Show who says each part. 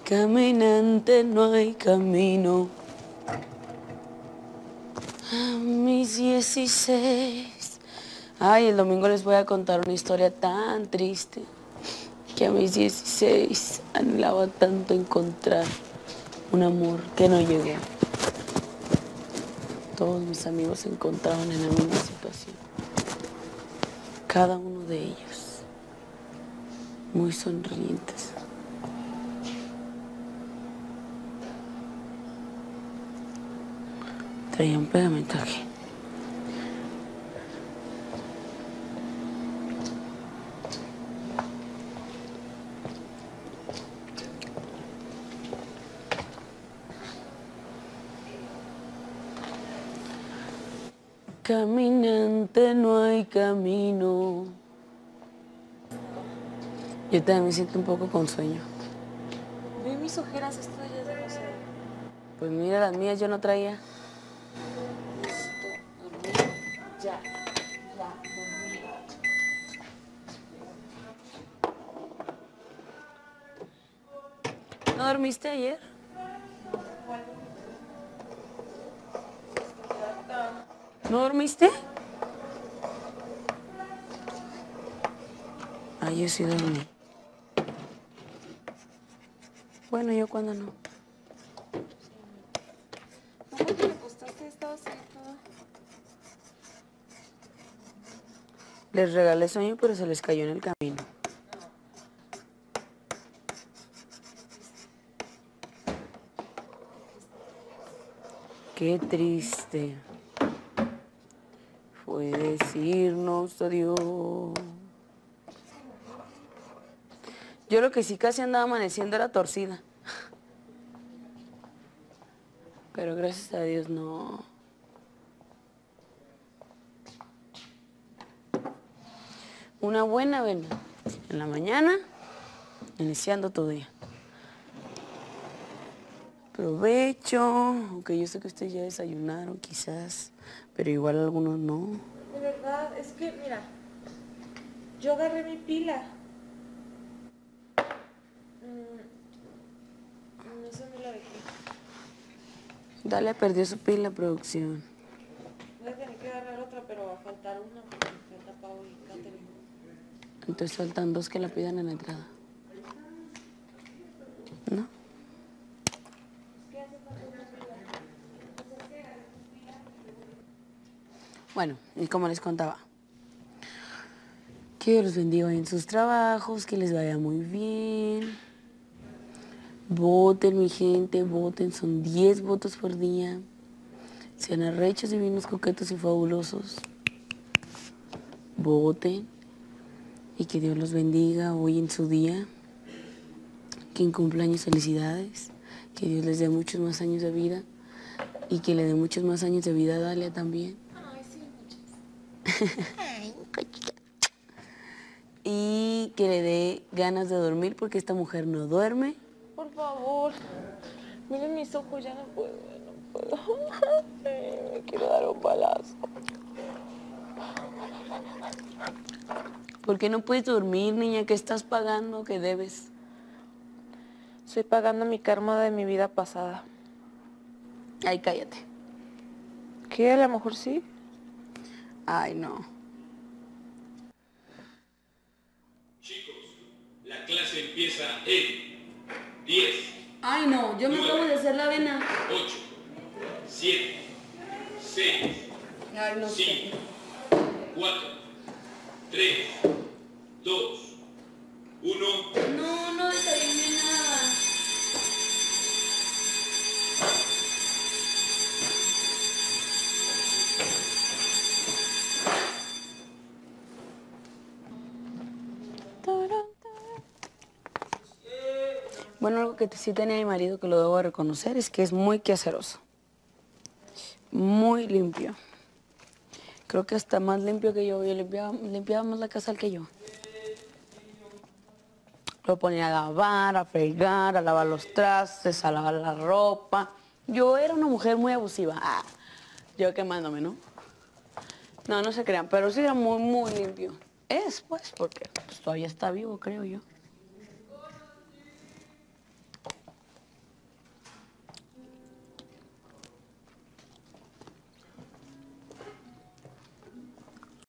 Speaker 1: Caminante no hay camino. A mis 16. Ay, el domingo les voy a contar una historia tan triste. Que a mis 16 anhelaba tanto encontrar un amor que no llegó. Todos mis amigos se encontraban en la misma situación. Cada uno de ellos muy sonrientes. Traía un pegamento aquí. Caminante no hay camino. Yo también me siento un poco con sueño.
Speaker 2: Ve mis ojeras, esto ya es demasiado.
Speaker 1: Pues mira, las mías yo no traía.
Speaker 2: Necesito dormir. Ya, dormir.
Speaker 1: ¿No dormiste ayer? ¿No dormiste? Ah, yo sí dormí. Bueno, ¿yo cuándo no?
Speaker 2: No, cuando te acostaste estabas ahí toda.
Speaker 1: Les regalé sueño, pero se les cayó en el camino. Qué triste fue decirnos adiós. Yo lo que sí casi andaba amaneciendo era torcida. Pero gracias a Dios no. Una buena avena en la mañana, iniciando tu día. Provecho, aunque yo sé que ustedes ya desayunaron quizás, pero igual algunos no.
Speaker 2: De verdad, es que, mira, yo agarré mi pila. Esa me la dejé.
Speaker 1: Dale, perdió su pila, producción.
Speaker 2: Voy a tener que agarrar otra, pero va a faltar una porque me falta Pau y Catherine.
Speaker 1: Entonces faltan dos que la pidan en la entrada. ¿No? Bueno, y como les contaba, que Dios los bendiga en sus trabajos, que les vaya muy bien. Voten, mi gente, voten, son 10 votos por día. Sean arrechos, divinos, coquetos y fabulosos. Voten y que Dios los bendiga hoy en su día. Que en cumpleaños felicidades, que Dios les dé muchos más años de vida y que le dé muchos más años de vida a Dalia también.
Speaker 2: Ay, sí, muchas.
Speaker 1: Ay, cochita. Y que le dé ganas de dormir porque esta mujer no duerme.
Speaker 2: Por favor. Miren mis ojos, ya no puedo, me quiero dar un balazo.
Speaker 1: ¿Por qué no puedes dormir, niña? ¿Qué estás pagando? ¿Qué debes?
Speaker 2: Estoy pagando mi karma de mi vida pasada.
Speaker 1: Ay, cállate.
Speaker 2: ¿Qué? A lo mejor sí.
Speaker 1: Ay, no.
Speaker 3: Chicos, la clase empieza en 10.
Speaker 1: Ay, no, yo me acabo de hacer la avena.
Speaker 3: 8, 7, 6,
Speaker 1: Ay, no sé.
Speaker 3: 5, 4, 3, 2, 1.
Speaker 1: No, no desayuné nada. Bueno, algo que sí tenía mi marido que lo debo de reconocer es que es muy quehaceroso. Muy limpio. Creo que hasta más limpio que yo. Yo limpiaba más la casa que yo. Lo ponía a lavar, a fregar, a lavar los trastes, a lavar la ropa. Yo era una mujer muy abusiva. Ah, yo quemándome, ¿no? No, no se crean, pero sí era muy, muy limpio. Es, pues, porque pues, todavía está vivo, creo yo.